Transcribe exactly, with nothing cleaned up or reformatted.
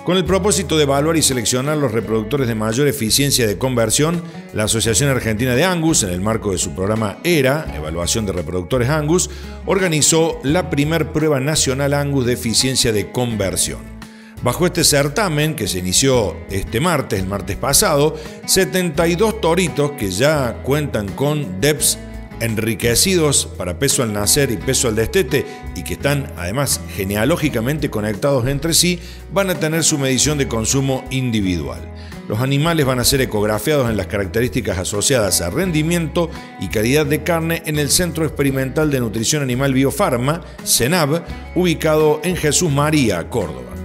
Con el propósito de evaluar y seleccionar los reproductores de mayor eficiencia de conversión, la Asociación Argentina de Angus, en el marco de su programa ERA, Evaluación de Reproductores Angus, organizó la primer prueba nacional Angus de eficiencia de conversión. Bajo este certamen, que se inició este martes, el martes pasado, setenta y dos toritos que ya cuentan con D E P S enriquecidos para peso al nacer y peso al destete y que están además genealógicamente conectados entre sí, van a tener su medición de consumo individual. Los animales van a ser ecografiados en las características asociadas a rendimiento y calidad de carne en el Centro Experimental de Nutrición Animal Biofarma, CENAB, ubicado en Jesús María, Córdoba.